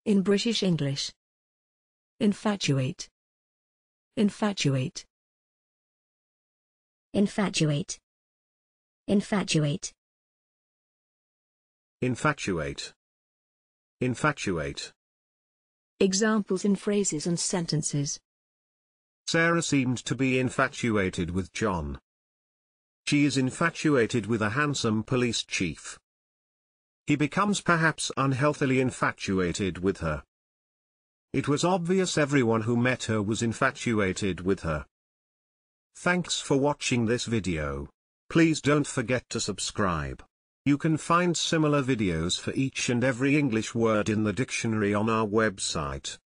In British English. Infatuate. Infatuate. Infatuate. Infatuate. Infatuate. Infatuate. Examples in phrases and sentences. Sarah seemed to be infatuated with John. She is infatuated with a handsome police chief. He becomes perhaps unhealthily infatuated with her. It was obvious everyone who met her was infatuated with her. Thanks for watching this video. Please don't forget to subscribe. You can find similar videos for each and every English word in the dictionary on our website.